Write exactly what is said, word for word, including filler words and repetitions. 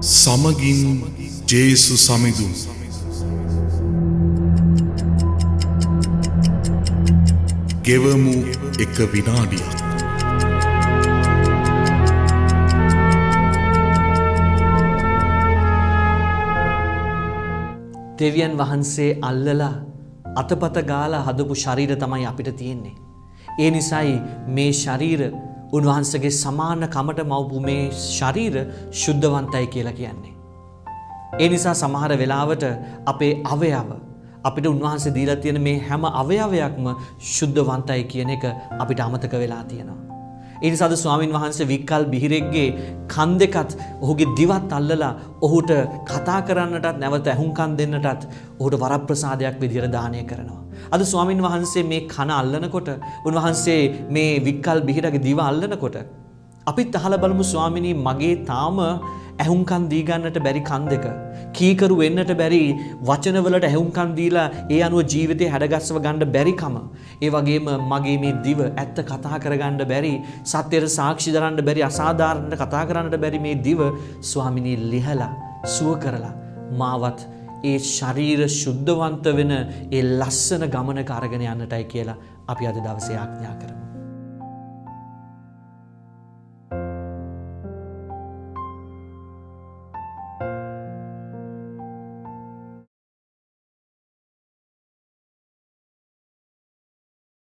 සමගින් ජේසු සමිඳුන් ගෙවමු එක විනාඩියක්. දෙවියන් වහන්සේ අල්ලලා අතපත ගාලා හදපු ශරීර තමයි අපිට තියෙන්නේ. ඒ නිසායි මේ ශරීර උන්වහන්සේගේ සමාන කමට මවපු මේ ශරීර ශුද්ධවන්තයි කියලා කියන්නේ. ඒ නිසා සමහර වෙලාවට අපේ අවයව අපිට උන්වහන්සේ දීලා තියෙන මේ හැම අවයවයක්ම ශුද්ධවන්තයි කියන එක අපිට අමතක වෙලා තියෙනවා. ඒ නිසාද ස්වාමින් වහන්සේ වික්කල් බිහිරෙක්ගේ කන් දෙකත් ඔහුගේ දිවත් අල්ලලා ඔහුට කතා කරන්නටත් නැවත ඇහුම්කන් දෙන්නටත් ඔහුට වරප්‍රසාදයක් විදියට දානය කරනවා. අද ස්වාමින් වහන්සේ මේ කන අල්ලනකොට උන්වහන්සේ මේ වික්කල් බිහිරගේ දිව අල්ලනකොට අපිත් අහලා බලමු ස්වාමිනී මගේ තාම ඇහුම්කන් දී ගන්නට බැරි කන් දෙක කීකරු වෙන්නට බැරි වචනවලට ඇහුම්කන් දීලා ඒ අනුව ජීවිතේ හැඩගස්සව ගන්න බැරි කම ඒ වගේම මගේ මේ දිව ඇත්ත කතා කරගන්න බැරි සත්‍යයට සාක්ෂි දරන්න බැරි අසාධාරණට කතා කරන්නට බැරි මේ දිව ස්වාමිනී ලිහලා සුව කරලා මාවත් ඒ ශරීර ශුද්ධවන්ත වෙන ඒ ලස්සන ගමනක අරගෙන යන්නටයි කියලා අපි අද දවසේ ආඥා කරමු.